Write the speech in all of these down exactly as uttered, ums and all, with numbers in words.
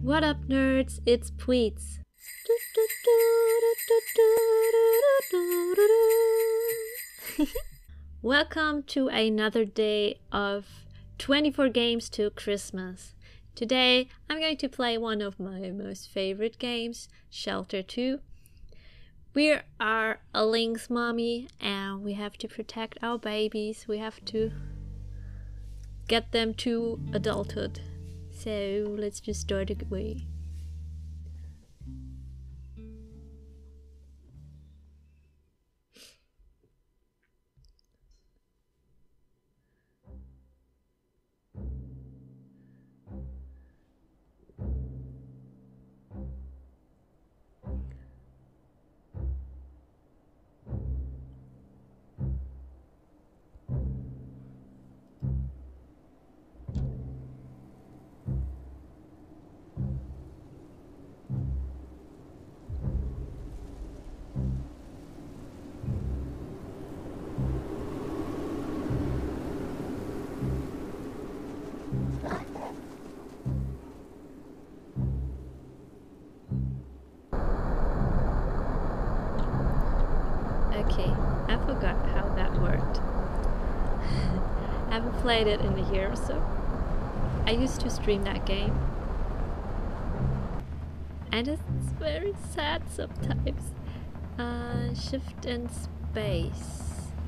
What up, nerds? It's Pweets. Welcome to another day of twenty-four games to Christmas. Today I'm going to play one of my most favorite games, Shelter two. We are a Lynx mommy and we have to protect our babies. We have to get them to adulthood. So let's just start away. Okay, I forgot how that worked. I haven't played it in a year or so. I used to stream that game. And it's very sad sometimes. Uh, shift and space.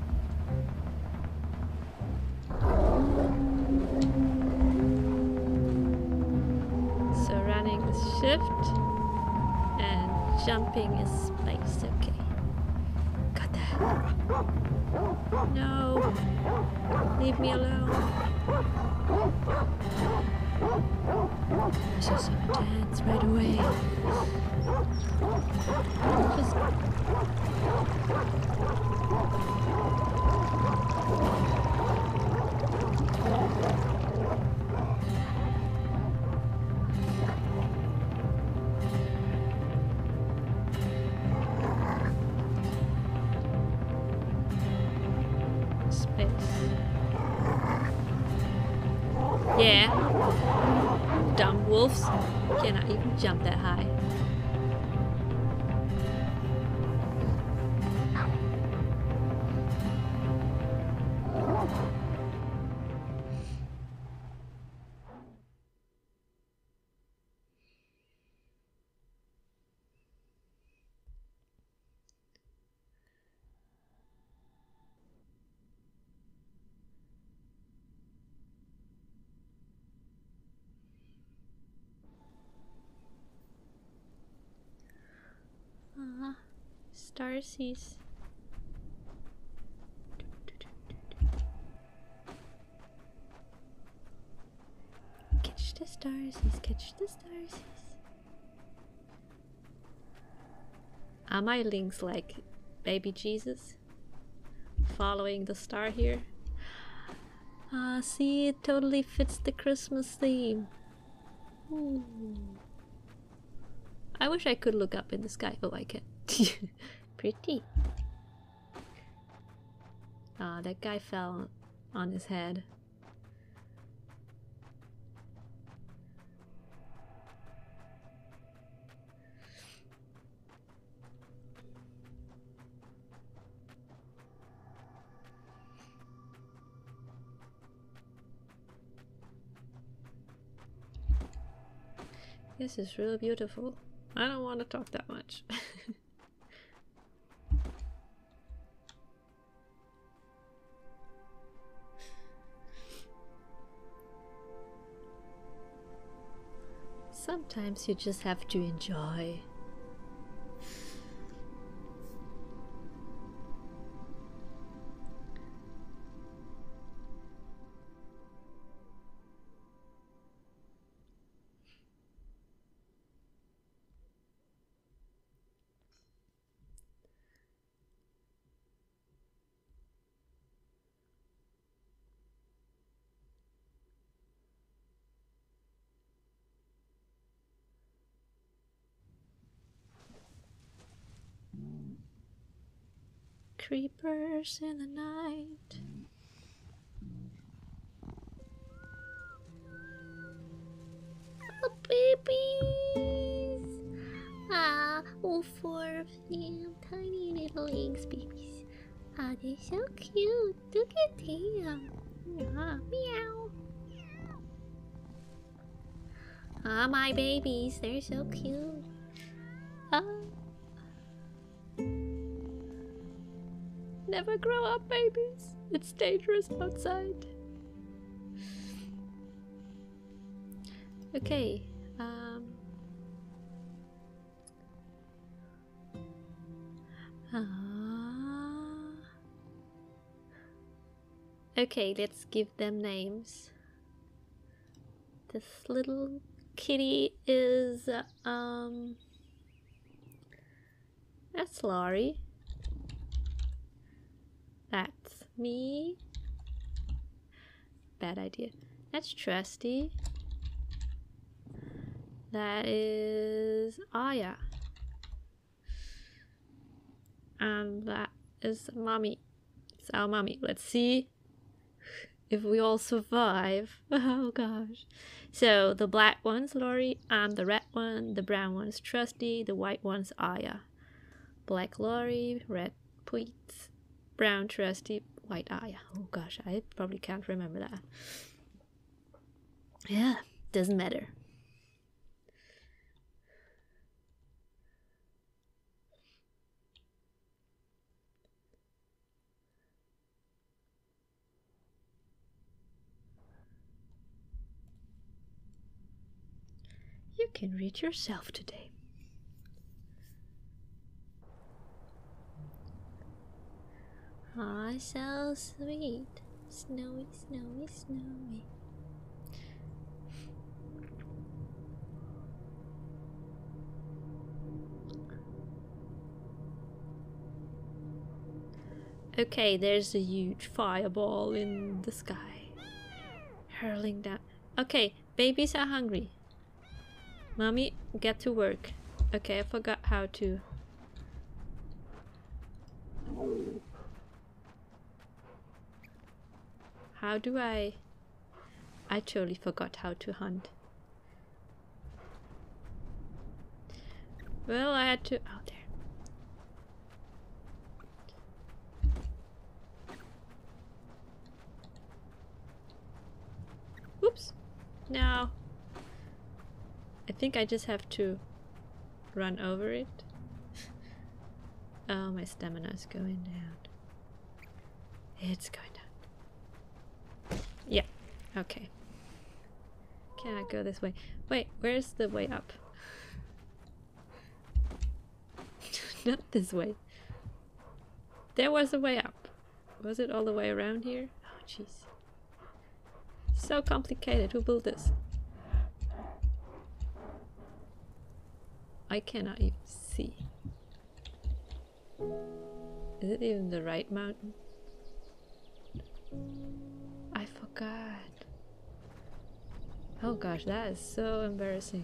So running is shift and jumping is space, okay. Got that. No! Leave me alone. This is so intense right away. Just... Yeah, dumb wolves cannot even jump that high. Uh, Starseas. Catch the starseas, catch the starseas. Are my Lynx like baby Jesus? Following the star here? Ah, uh, see, it totally fits the Christmas theme. Ooh. I wish I could look up in the sky. Oh, I can. Pretty. Ah, oh, that guy fell on his head. This is really beautiful. I don't want to talk that much. Sometimes you just have to enjoy. Creepers in the night. Oh, baby. all four of them tiny little Lynx babies. Oh, they're so cute. Look at them. Ah, meow. Ah, my babies. They're so cute. Ah. Never grow up, babies. It's dangerous outside. Okay. Um. Ah. Okay, let's give them names. This little kitty is uh, um. That's Laurie. That's me. Bad idea. That's Trusty. That is Aya. And that is Mommy. It's our mommy. Let's see if we all survive. Oh gosh. So the black one's Laurie, and the red one, the brown one's Trusty, the white one's Aya. Black Laurie, red Pweets, brown Trusty, white Aya. Oh gosh, I probably can't remember that. Yeah, doesn't matter. You can read yourself today. Aw, so sweet. Snowy, snowy, snowy. Okay, there's a huge fireball in the sky. Hurling down. Okay, babies are hungry. Mommy, get to work. Okay, I forgot how to. How do I... I totally forgot how to hunt. Well, I had to... Oh, there. Oops. No. I think I just have to run over it. Oh, my stamina is going down. It's going down. Yeah. Okay. Can I go this way? Wait, where's the way up? Not this way. There was a way up. Was it all the way around here? Oh, jeez. So complicated. Who built this? I cannot even see. Is it even the right mountain? I forgot. Oh gosh, that is so embarrassing.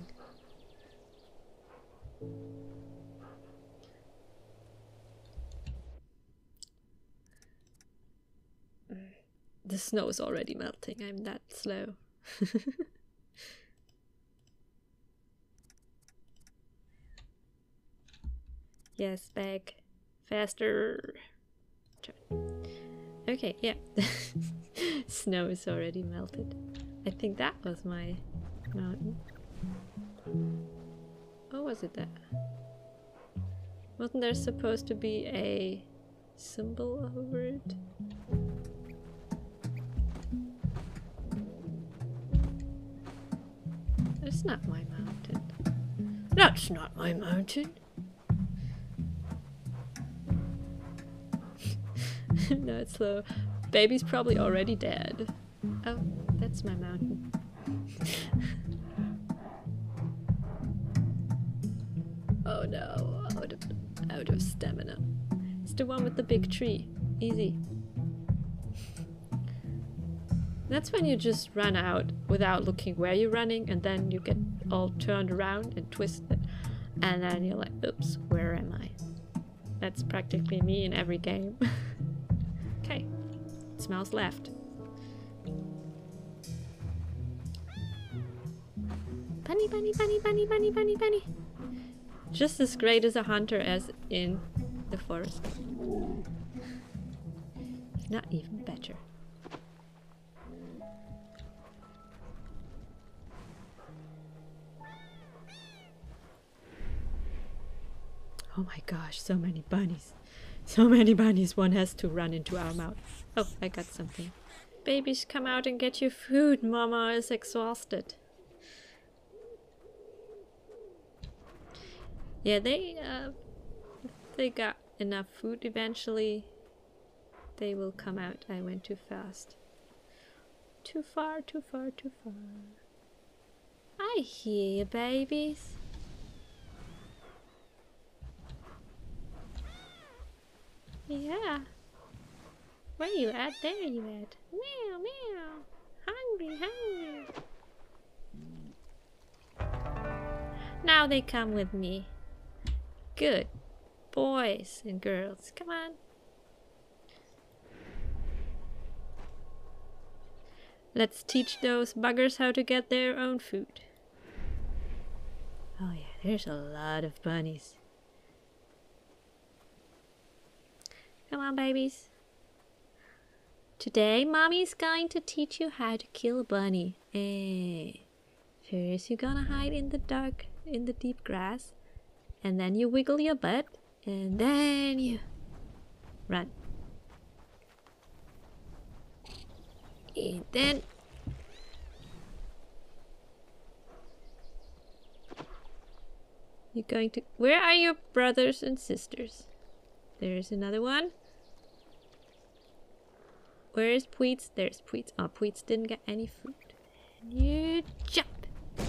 The snow is already melting. I'm that slow. Yes, back. Faster. Turn. Okay, yeah. Snow is already melted. I think that was my mountain. Oh, was it that? Wasn't there supposed to be a symbol over it? It's not my mountain. That's not my mountain. No, it's slow. Baby's probably already dead. Oh, that's my mountain. Oh no, out of, out of stamina. It's the one with the big tree. Easy. That's when you just run out without looking where you're running, and then you get all turned around and twisted. And then you're like, oops, where am I? That's practically me in every game. Okay, it smells left. Bunny, bunny, bunny, bunny, bunny, bunny, bunny. Just as great as a hunter as in the forest. If not even better. Oh my gosh, so many bunnies. So many bunnies, one has to run into our mouth. Oh, I got something. Babies, come out and get your food. Mama is exhausted. Yeah, they uh, they got enough food. Eventually, they will come out. I went too fast. Too far, too far, too far. I hear you, babies. Yeah. Where you at? There you at. Meow, meow. Hungry, hungry. Now they come with me. Good boys and girls. Come on. Let's teach those buggers how to get their own food. Oh yeah, there's a lot of bunnies. Come on, babies. Today, Mommy's going to teach you how to kill a bunny. Eh. First, you're gonna hide in the dark, in the deep grass. And then you wiggle your butt. And then you run. And then... You're going to... Where are your brothers and sisters? There's another one. Where is Pweets? There's Pweets. Oh, Pweets didn't get any food. And you jump.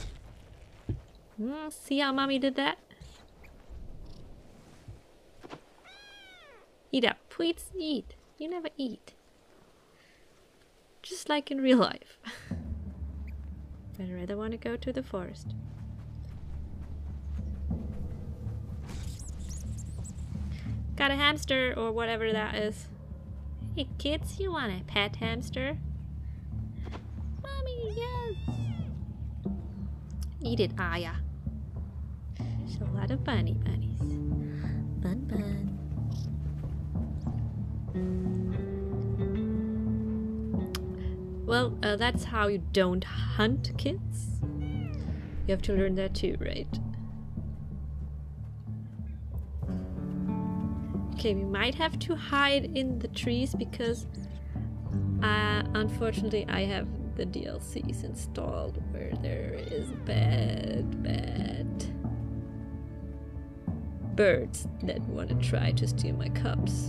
Mm, see how Mommy did that? Eat up. Pweets, eat. You never eat. Just like in real life. I'd rather want to go to the forest. Got a hamster or whatever that is. Hey kids, you want a pet hamster? Mommy, yes! Eat it, Aya. There's a lot of bunny bunnies. Bun bun. Well, uh, that's how you don't hunt kids. You have to learn that too, right? Okay, we might have to hide in the trees because uh, unfortunately I have the D L Cs installed where there is bad, bad birds that want to try to steal my cubs.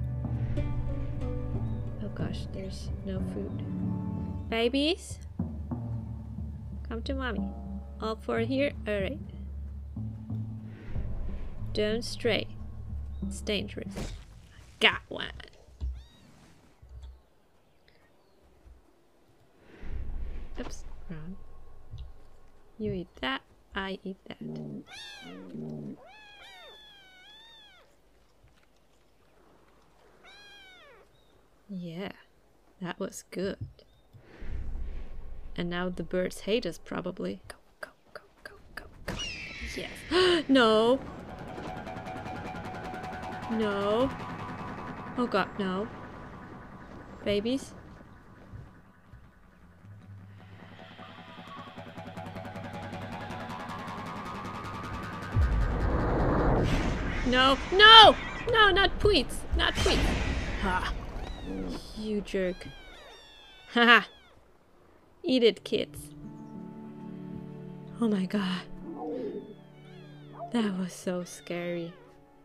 Oh gosh, there's no food. Babies, come to Mommy. All four here? Alright. Don't stray. It's dangerous. Got one. Oops, wrong. You eat that, I eat that. Yeah, that was good. And now the birds hate us probably. Go, go, go, go, go, go. Yes. No! No. Oh god, no. Babies? No, no! No, not Pweets! Not Pweets! Ha! You jerk. Haha! Eat it, kids. Oh my god. That was so scary.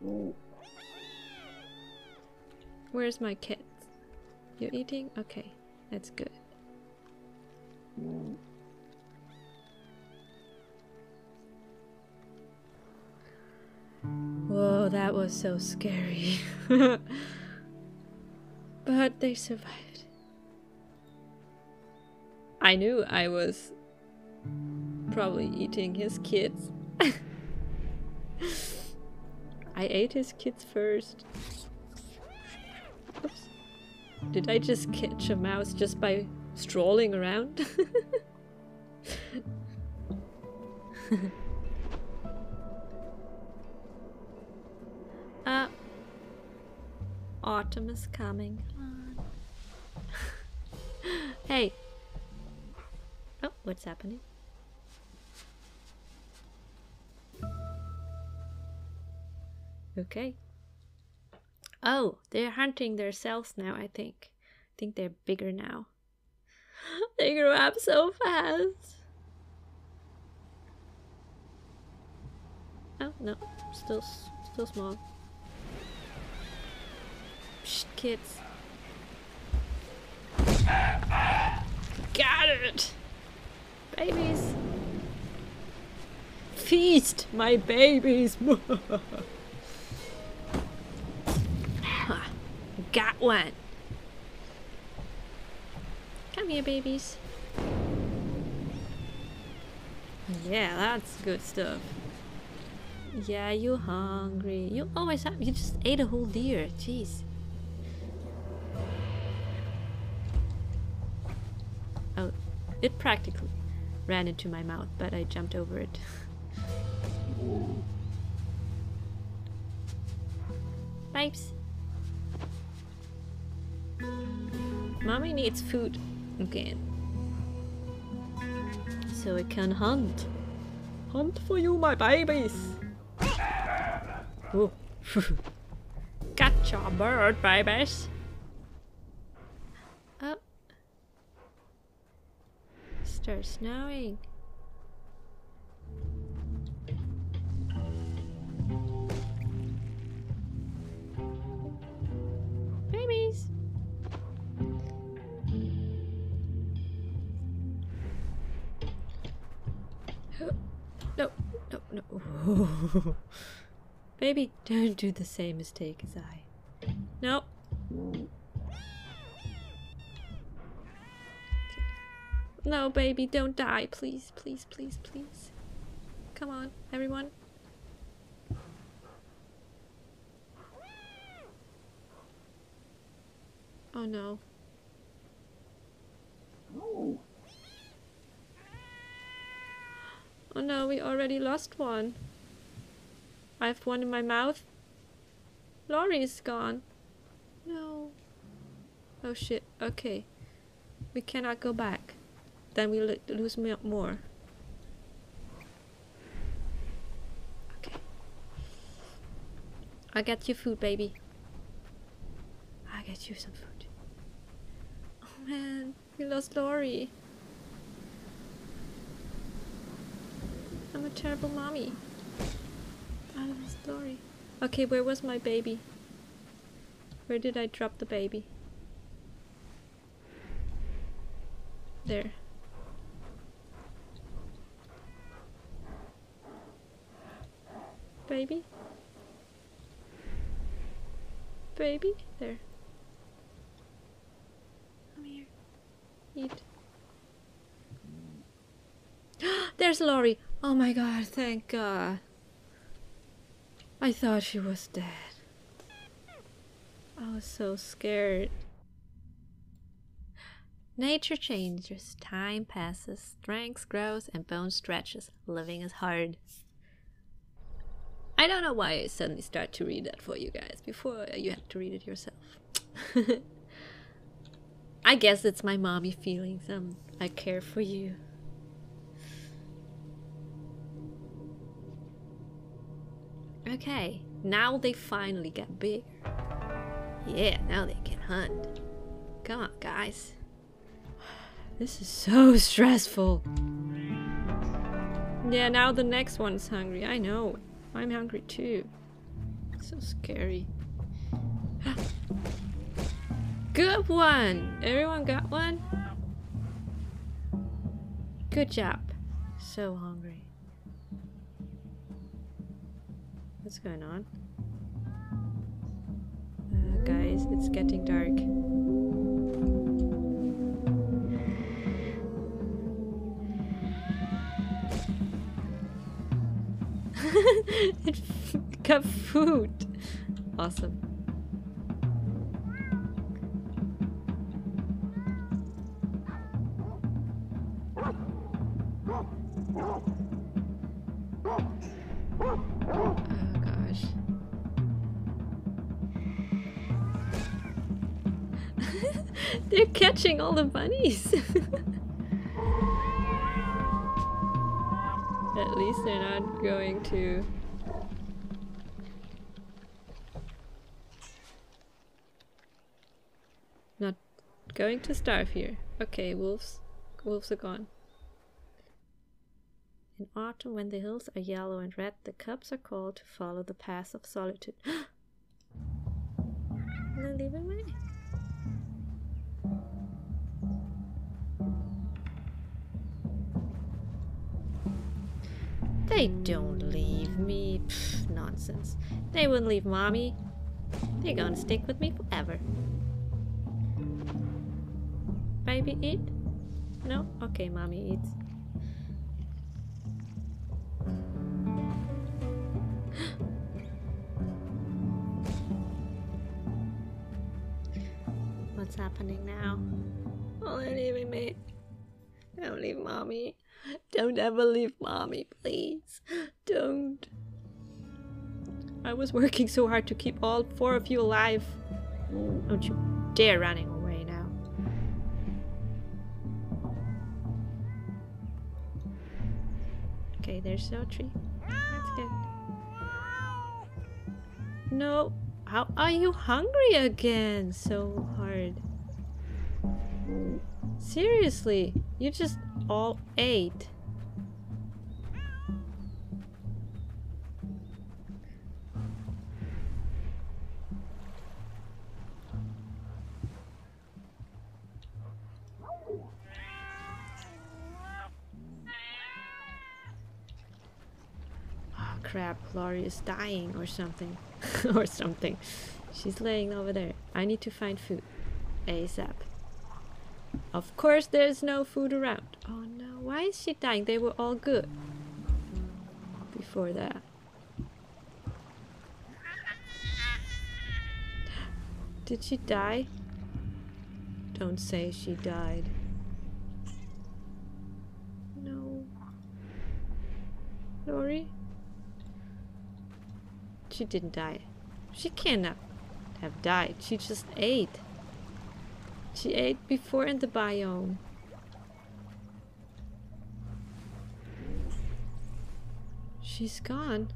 Where's my kids? You're eating? Okay, that's good. Whoa, that was so scary. But they survived. I knew I was probably eating his kids. I ate his kids first. Oops. Did I just catch a mouse just by strolling around? Autumn is coming. Come on. Hey. Oh, what's happening? Okay. Oh, they're hunting themselves now, I think. I think they're bigger now. They grew up so fast. Oh, no. Still, still small. Psst, kids. Got it! Babies! Feast my babies! Got one! Come here, babies. Yeah, that's good stuff. Yeah, you hungry. You always have. You just ate a whole deer. Jeez. Oh, it practically ran into my mouth, but I jumped over it. Pipes. Mommy needs food again. So I can hunt. Hunt for you, my babies. Oh. Gotcha, bird babies. Oh. Starts snowing. Babies. No, no, no. Baby, don't do the same mistake as I. No. Okay. No, baby, don't die. Please, please, please, please. Come on, everyone. Oh no. Oh no, we already lost one. I have one in my mouth. Lori is gone. No. Oh shit. Okay. We cannot go back. Then we lo lose more. Okay. I'll get you food, baby. I'll get you some food. Oh man, we lost Lori. I'm a terrible mommy. Out of the story. Okay, where was my baby? Where did I drop the baby? There. Baby? Baby? There. Come here. Eat. There's Lori! Oh my god, thank God. I thought she was dead. I was so scared. Nature changes, time passes, strength grows, and bone stretches. Living is hard. I don't know why I suddenly start to read that for you guys. Before you had to read it yourself. I guess it's my mommy feelings. Um, I care for you. Okay, now they finally get bigger. Yeah, now they can hunt. Come on, guys. This is so stressful. Yeah, now the next one's hungry. I know. I'm hungry too. It's so scary. Good one! Everyone got one? Good job. So hungry. What's going on? Uh, guys, it's getting dark. It got food. Awesome. Oh gosh. They're catching all the bunnies. At least they're not going to... Not going to starve here. Okay, wolves. Wolves are gone. In autumn, when the hills are yellow and red, the cubs are called to follow the path of solitude. They're leaving me. They don't leave me. Pfft, nonsense. They wouldn't leave mommy. They're gonna stick with me forever. Baby, eat? No? Okay, mommy eats. What's happening now? Oh, they're leaving me. Don't leave mommy. Don't ever leave mommy, please. Don't. I was working so hard to keep all four of you alive. Don't you dare running away now. Okay, there's no tree. That's good. No. How are you hungry again so hard? Seriously, you just all ate. Oh crap, Lori is dying or something. Or something. She's laying over there. I need to find food. ASAP. Of course there's no food around. Oh no, why is she dying? They were all good before that. Did she die? Don't say she died. No. Lori? She didn't die. She cannot have died. She just ate. She ate before in the biome. She's gone.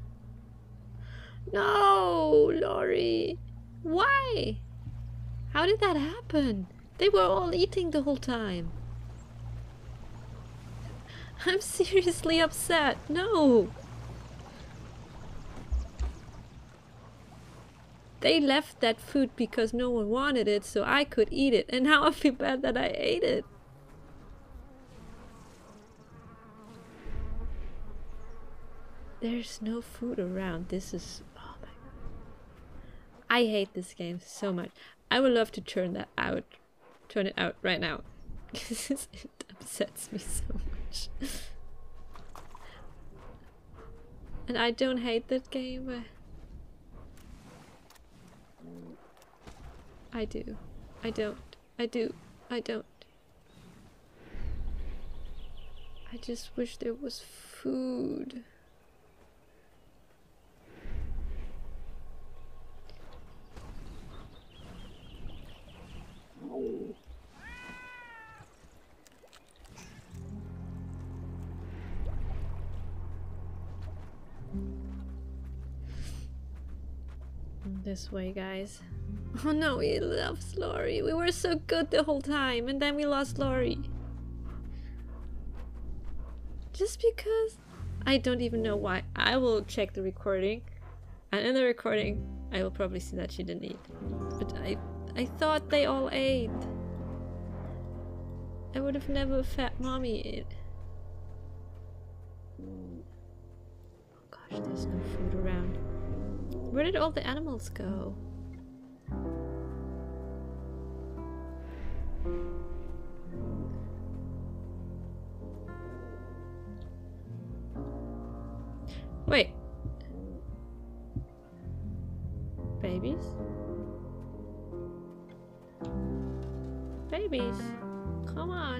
No, Lori. Why? How did that happen? They were all eating the whole time. I'm seriously upset. No. They left that food because no one wanted it, so I could eat it. And now I feel bad that I ate it. There's no food around. This is... Oh my god. I hate this game so much. I would love to turn that out. Turn it out right now. It upsets me so much. And I don't hate that game, but... I do. I don't. I do. I don't. I just wish there was food. This way, guys. Oh no, he loves Lori. We were so good the whole time, and then we lost Lori. Just because? I don't even know why. I will check the recording, and in the recording, I will probably see that she didn't eat. But I, I thought they all ate. I would have never fed mommy it. Oh gosh, there's no food around. Where did all the animals go? Wait. Babies? Babies, come on.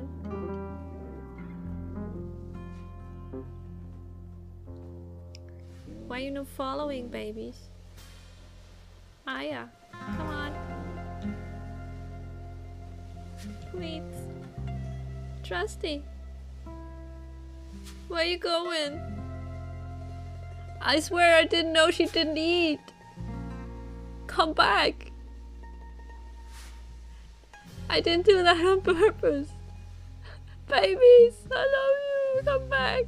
Why are you not following, babies? Aya, come on. Wait. Trusty. Where you going? I swear I didn't know she didn't eat. Come back. I didn't do that on purpose. Babies, I love you. Come back.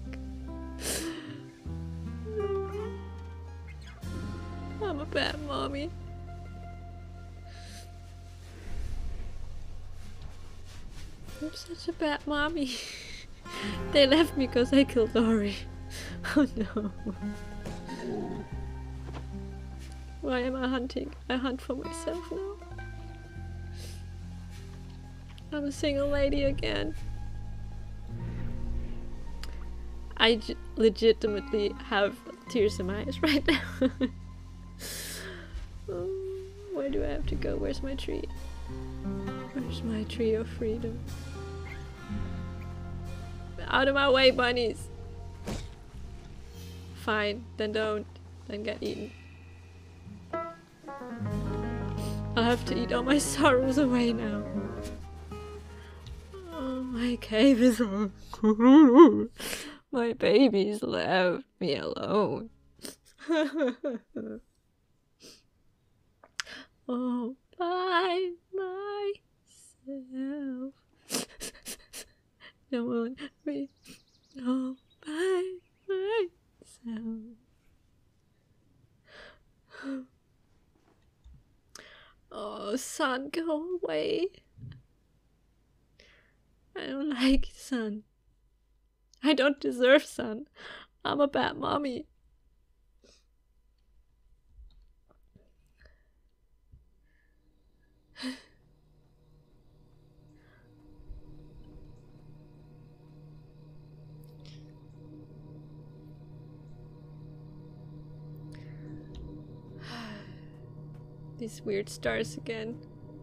I'm a bad mommy. I'm such a bad mommy. They left me because I killed Dory. Oh no. Why am I hunting? I hunt for myself now. I'm a single lady again. I j legitimately have tears in my eyes right now. Oh, where do I have to go? Where's my tree? Where's my tree of freedom? Out of my way, bunnies! Fine, then don't. Then get eaten. I'll have to eat all my sorrows away now. Oh, my cave is all. My babies left me alone. Oh, by myself. Don't want me all by myself. Oh, sun, go away. I don't like sun. I don't deserve sun. I'm a bad mommy. These weird stars again.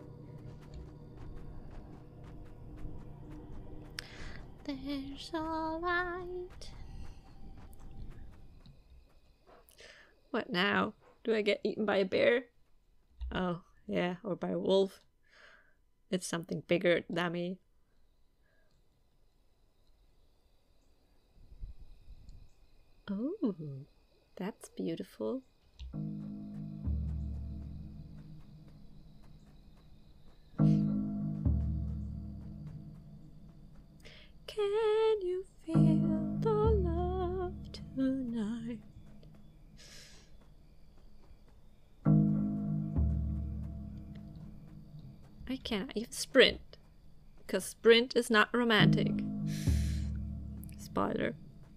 There's a light. What now? Do I get eaten by a bear? Oh, yeah, or by a wolf. It's something bigger than me. Oh, that's beautiful. Can you feel the love tonight? I cannot even sprint, because sprint is not romantic. Spoiler.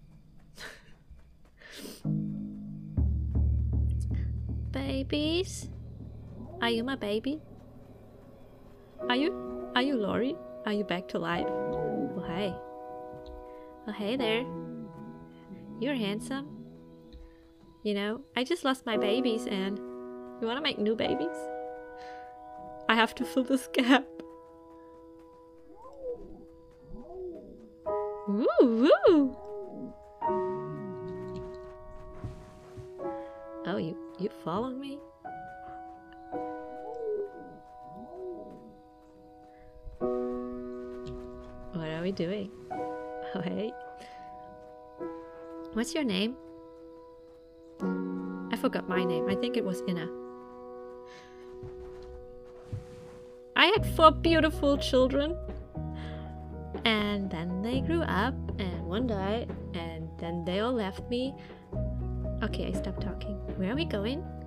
Babies? Are you my baby? Are you? Are you Lori? Are you back to life? Oh, hey. Oh, hey there. You're handsome. You know, I just lost my babies and you want to make new babies? I have to fill this gap. Woo woo! Oh, you, you follow me? What are we doing? Oh, hey. What's your name? I forgot my name. I think it was Inna. I had four beautiful children. And then they grew up and one died. And then they all left me. Okay, I stopped talking. Where are we going?